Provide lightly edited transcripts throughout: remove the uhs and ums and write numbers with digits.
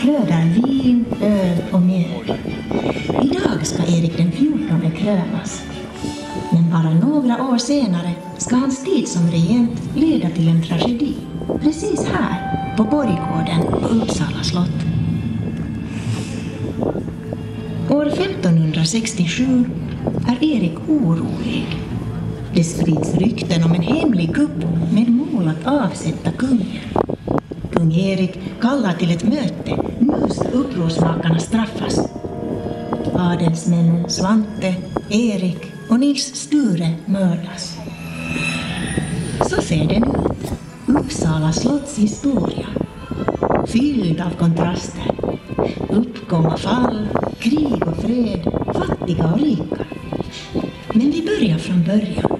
flödar vin, öl och mjöl. Idag ska Erik den 14 krönas. Men bara några år senare ska hans tid som regent leda till en tragedi. Precis här, på borggården på Uppsala slott. År 1567 är Erik orolig. Det sprids rykten om en hemlig kupp med mål att avsätta kungen. Kung Erik kallar till ett möte. Nu ska upprorsmakarna straffas. Adelsmännen Svante, Erik och Nils Sture mördas. Så ser den ut. Uppsala slottshistoria. Fylld av kontraster. Uppgång och fall, krig och fred, fattiga och rika. Men vi börjar från början.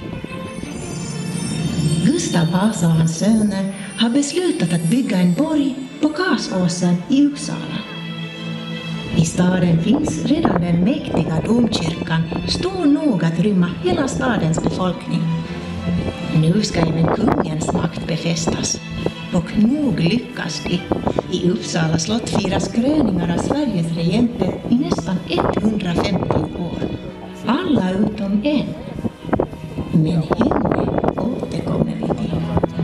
Gustav Vasa och hans söner har beslutat att bygga en borg på Kasåsen i Uppsala. I staden finns redan den mäktiga domkyrkan, stor nog att rymma hela stadens befolkning. Nu ska även kungens makt befästas. Och nog lyckas det. I Uppsala slott firas kröningar av Sveriges regenter i nästan 150 år. Alla utom en. Men henne återkommer vi till.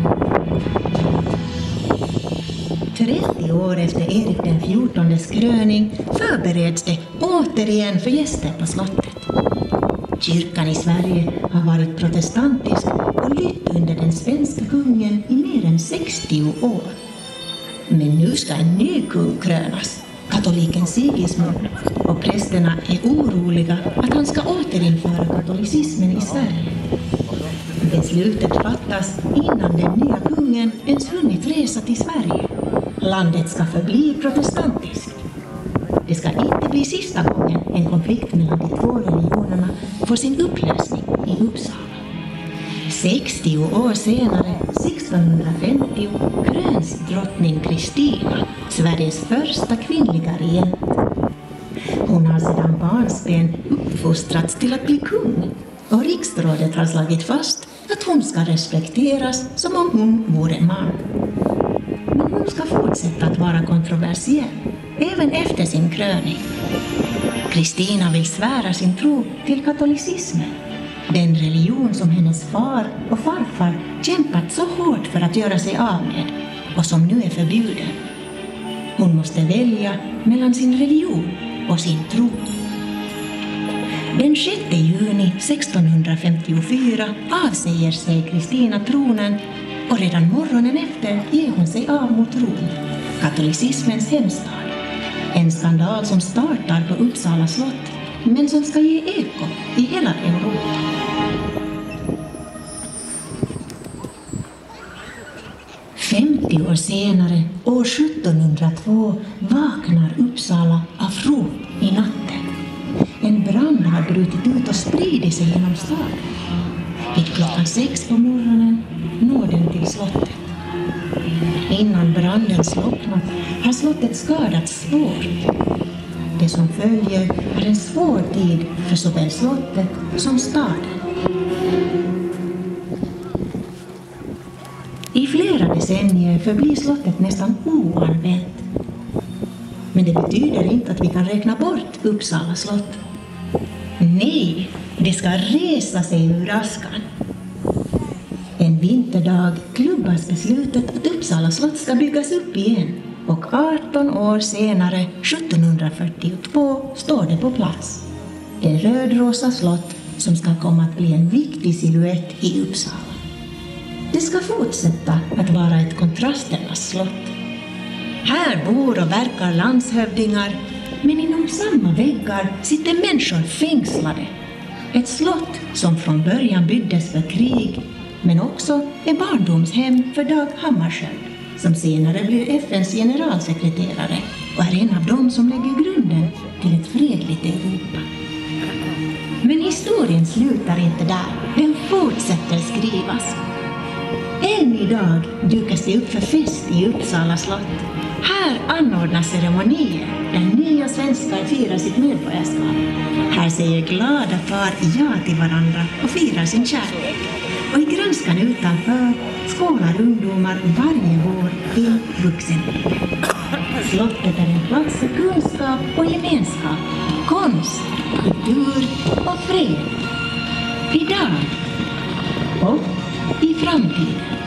30 år efter Erik den 14:s kröning förbereds det återigen för gäster på slottet. Kyrkan i Sverige har varit protestantisk och lytt under den svenska kungen i mer än 60 år. Men nu ska en ny kung krönas, katoliken Sigismund, och prästerna är oroliga att han ska återinföra katolicismen i Sverige. Beslutet fattas innan den nya kungen ens hunnit resa till Sverige. Landet ska förbli protestantiskt. Det ska inte bli sista gången en konflikt mellan de två religionerna får sin upplösning i Uppsala. 60 år senare, 1650, kröns drottning Kristina, Sveriges första kvinnliga regent. Hon har sedan barnsben uppfostrats till att bli kung, och riksrådet har slagit fast att hon ska respekteras som om hon vore man. Men hon ska fortsätta att vara kontroversiell, även efter sin kröning. Kristina vill svära sin tro till katolicismen, den religion som hennes far och farfar kämpat så hårt för att göra sig av med och som nu är förbjuden. Hon måste välja mellan sin religion och sin tro. Den 6 juni 1654 avsäger sig Kristina tronen, och redan morgonen efter ger hon sig av mot Rom, katolicismens hemstad. En skandal som startar på Uppsala slott, men som ska ge eko i hela Europa. År senare, år 1702, vaknar Uppsala av rop i natten. En brand har brutit ut och spridit sig genom staden. Vid klockan 6 på morgonen når den till slottet. Innan branden slocknat har slottet skadats svårt. Det som följer är en svår tid för såväl slottet som staden. I flera decennier förblir slottet nästan oanvänt. Men det betyder inte att vi kan räkna bort Uppsala slott. Nej, det ska resa sig ur askan. En vinterdag klubbas beslutet att Uppsala slott ska byggas upp igen. Och 18 år senare, 1742, står det på plats. Det rödrosa slott som ska komma att bli en viktig silhuett i Uppsala. Det ska fortsätta att vara ett kontrasternas slott. Här bor och verkar landshövdingar, men inom samma väggar sitter människor fängslade. Ett slott som från början byggdes för krig, men också är barndomshem för Dag Hammarskjöld, som senare blir FNs generalsekreterare och är en av dem som lägger grunden till ett fredligt Europa. Men historien slutar inte där, den fortsätter skrivas. Än idag dukas det upp för fest i Uppsala slott. Här anordnas ceremonier där nya svenskar firar sitt medborgarskap. Här säger glada par ja till varandra och firar sin kärlek. Och i grönskan utanför skålar ungdomar varje år till vuxenlivet. Slottet är en plats för kunskap och gemenskap, konst, kultur och fred. Idag och i framtiden.